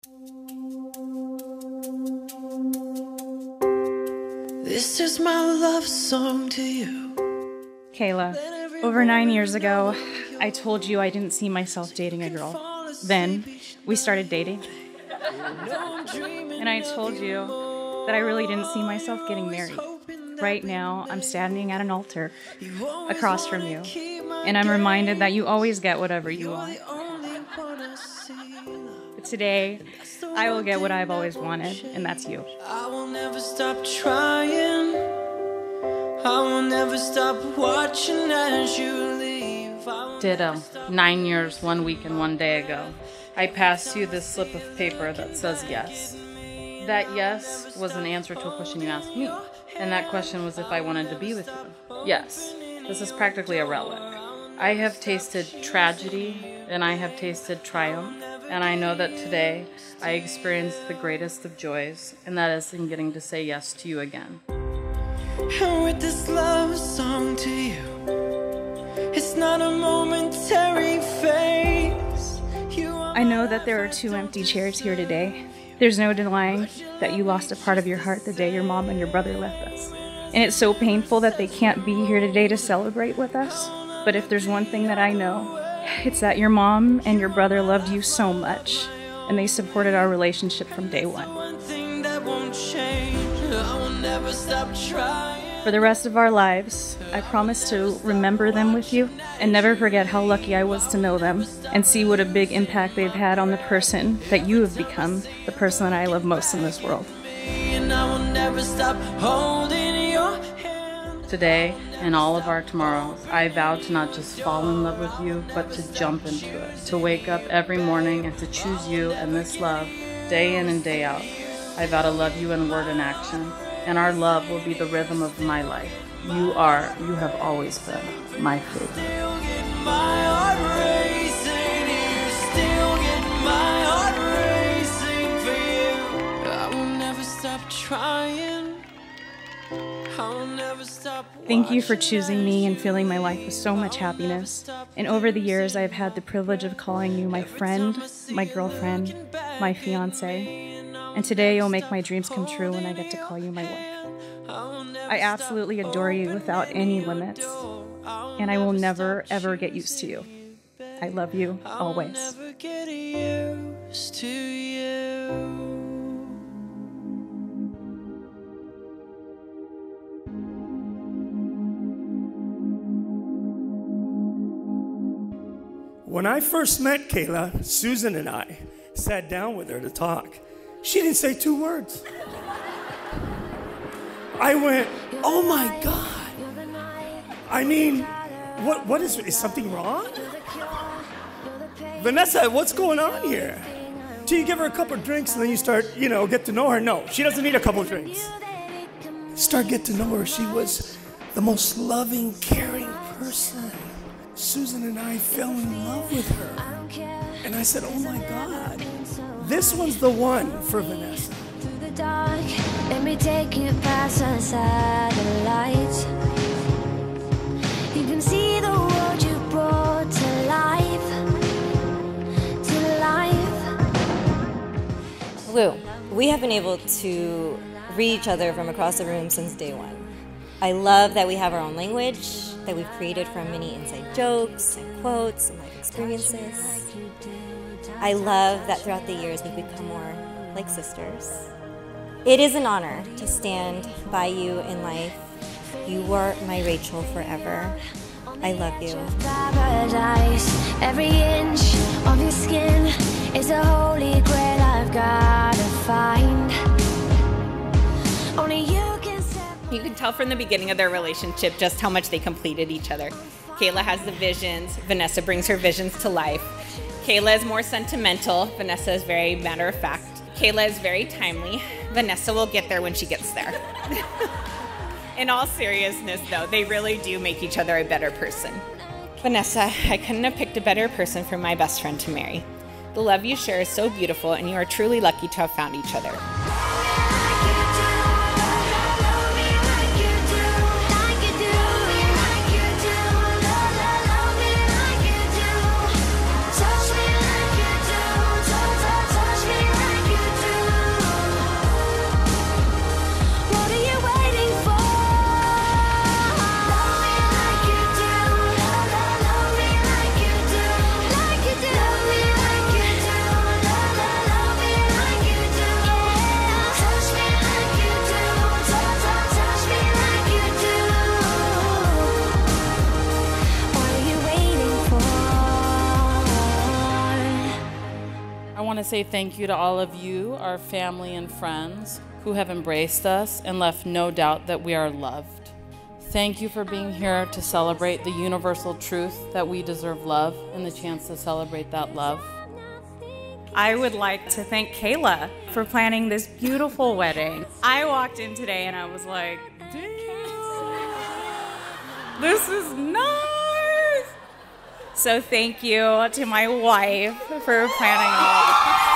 This is my love song to you. Kayla, over 9 years ago, I told you I didn't see myself dating a girl. Then we started dating. And I told you that I really didn't see myself getting married. Right now, I'm standing at an altar across from you, and I'm reminded that you always get whatever you want. But today, I will get what I've always wanted, and that's you. I will never stop trying. I will never stop watching as you leave. Ditto. 9 years, 1 week, and 1 day ago, I passed you this slip of paper that says yes. That yes was an answer to a question you asked me, and that question was if I wanted to be with you. Yes, this is practically a relic. I have tasted tragedy, and I have tasted triumph, and I know that today I experienced the greatest of joys, and that is in getting to say yes to you again. And with this love song to you, it's not a momentary phase. I know that there are 2 empty chairs here today. There's no denying that you lost a part of your heart the day your mom and your brother left us. And it's so painful that they can't be here today to celebrate with us. But if there's one thing that I know, it's that your mom and your brother loved you so much, and they supported our relationship from day one. For the rest of our lives, I promise to remember them with you and never forget how lucky I was to know them and see what a big impact they've had on the person that you have become, the person that I love most in this world. Today and all of our tomorrows, I vow to not just fall in love with you, but to jump into it, to wake up every morning and to choose you and this love day in and day out. I vow to love you in word and action, and our love will be the rhythm of my life. You have always been my favorite. Thank you for choosing me and filling my life with so much happiness. And over the years, I've had the privilege of calling you my friend, my girlfriend, my fiance. And today you'll make my dreams come true when I get to call you my wife. I absolutely adore you without any limits. And I will never, ever get used to you. I love you always. When I first met Kayla, Susan and I sat down with her to talk. She didn't say 2 words. I went, oh my God. I mean, what is something wrong? Vanessa, what's going on here? So you give her a couple of drinks and then you start, get to know her. No, she doesn't need a couple of drinks. Start get to know her. She was the most loving, caring person. Susan and I fell in love with her. And I said, oh my God, this one's the one for Vanessa. Through the dark, let me take you past the satellites. You can see the world you brought to life. To life. Lou, we have been able to read each other from across the room since day one. I love that we have our own language, that we've created from many inside jokes and quotes and life experiences. I love that throughout the years we've become more like sisters. It is an honor to stand by you in life. You were my Rachel forever. I love you. Paradise, every inch of your skin is a holy grail I've gotta find. Only you. You can tell from the beginning of their relationship just how much they completed each other. Kayla has the visions. Vanessa brings her visions to life. Kayla is more sentimental. Vanessa is very matter of fact. Kayla is very timely. Vanessa will get there when she gets there. In all seriousness, though, they really do make each other a better person. Vanessa, I couldn't have picked a better person for my best friend to marry. The love you share is so beautiful, and you are truly lucky to have found each other. say thank you to all of you, our family and friends, who have embraced us and left no doubt that we are loved. Thank you for being here to celebrate the universal truth that we deserve love and the chance to celebrate that love. I would like to thank Kayla for planning this beautiful wedding. I walked in today and I was like, damn, this is nice. So thank you to my wife for planning all of this.